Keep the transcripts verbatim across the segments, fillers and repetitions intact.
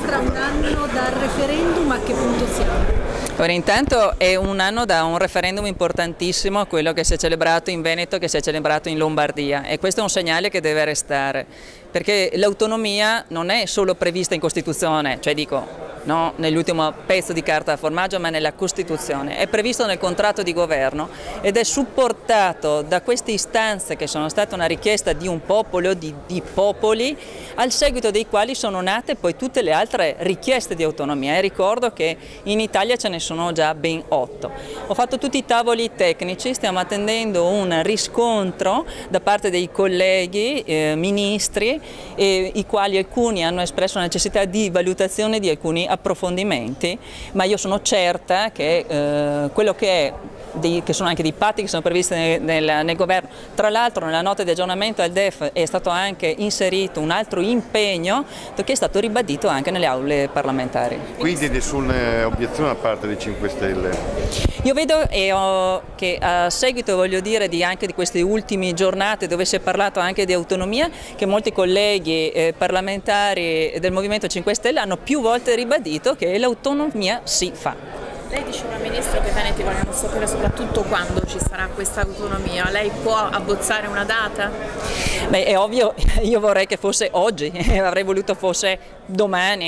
Ministra, un anno dal referendum, a che punto siamo? Ora, intanto è un anno da un referendum importantissimo, quello che si è celebrato in Veneto, che si è celebrato in Lombardia, e questo è un segnale che deve restare, perché l'autonomia non è solo prevista in Costituzione, cioè dico, no, nell'ultimo pezzo di carta da formaggio, ma nella Costituzione, è previsto nel contratto di governo ed è supportato da queste istanze che sono state una richiesta di un popolo, di, di popoli, al seguito dei quali sono nate poi tutte le altre richieste di autonomia, e ricordo che in Italia ce ne sono già ben otto. Ho fatto tutti i tavoli tecnici, stiamo attendendo un riscontro da parte dei colleghi eh, ministri, eh, i quali alcuni hanno espresso la necessità di valutazione di alcuni approfondimenti, ma io sono certa che eh, quello che è Di, che sono anche dei patti che sono previsti nel, nel, nel governo. Tra l'altro nella nota di aggiornamento al D E F è stato anche inserito un altro impegno che è stato ribadito anche nelle aule parlamentari. Quindi nessuna obiezione da parte dei cinque Stelle? Io vedo e ho, che a seguito, voglio dire, di anche di queste ultime giornate dove si è parlato anche di autonomia, che molti colleghi eh, parlamentari del Movimento cinque Stelle hanno più volte ribadito che l'autonomia si fa. Lei diceva, Ministro, che i veneti vogliono sapere soprattutto quando ci sarà questa autonomia. Lei può abbozzare una data? Beh, è ovvio, io vorrei che fosse oggi, avrei voluto fosse domani.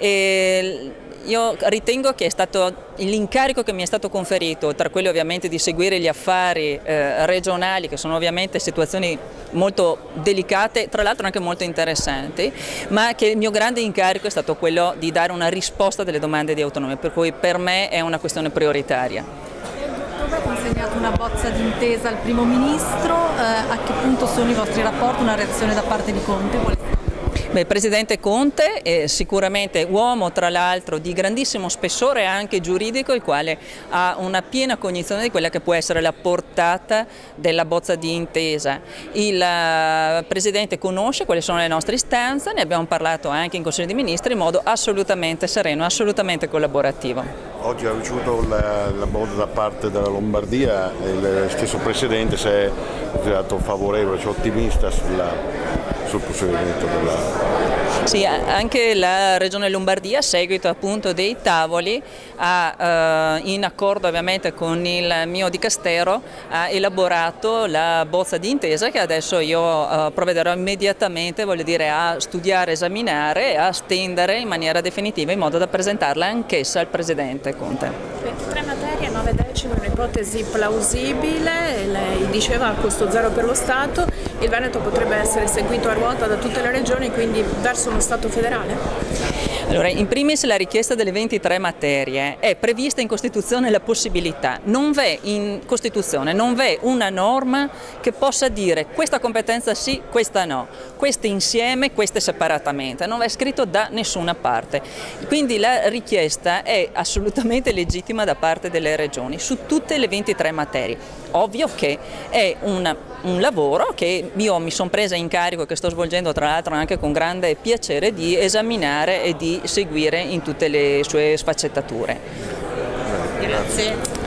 E io ritengo che è stato l'incarico che mi è stato conferito, tra quelli ovviamente di seguire gli affari eh, regionali, che sono ovviamente situazioni molto delicate, tra l'altro anche molto interessanti, ma che il mio grande incarico è stato quello di dare una risposta delle domande di autonomia, per cui per me è una questione prioritaria. Dove ha consegnato una bozza di intesa al Primo Ministro? Eh, a che punto sono i vostri rapporti? Una reazione da parte di Conte? Beh, il Presidente Conte è sicuramente uomo, tra l'altro, di grandissimo spessore anche giuridico, il quale ha una piena cognizione di quella che può essere la portata della bozza di intesa. Il Presidente conosce quali sono le nostre istanze, ne abbiamo parlato anche in Consiglio dei Ministri in modo assolutamente sereno, assolutamente collaborativo. Oggi ha ricevuto la, la bozza da parte della Lombardia e il stesso Presidente si è dato favorevole, cioè ottimista sulla, sul proseguimento della... Sì, anche la Regione Lombardia, a seguito appunto dei tavoli, ha, eh, in accordo ovviamente con il mio dicastero, ha elaborato la bozza di intesa che adesso io eh, provvederò immediatamente, voglio dire, a studiare, esaminare e a stendere in maniera definitiva in modo da presentarla anch'essa al Presidente Conte. ventitré materie, nove decimi, un'ipotesi plausibile, lei diceva a costo zero per lo Stato, il Veneto potrebbe essere seguito a ruota da tutte le regioni, quindi verso uno Stato federale? Allora, in primis la richiesta delle ventitré materie è prevista in Costituzione la possibilità, non v'è in Costituzione, non v'è una norma che possa dire questa competenza sì, questa no, queste insieme, queste separatamente, non è scritto da nessuna parte. Quindi la richiesta è assolutamente legittima da parte delle regioni su tutte le ventitré materie. Ovvio che è un, un lavoro che io mi sono presa in carico e che sto svolgendo tra l'altro anche con grande piacere di esaminare e di seguire in tutte le sue sfaccettature. Grazie.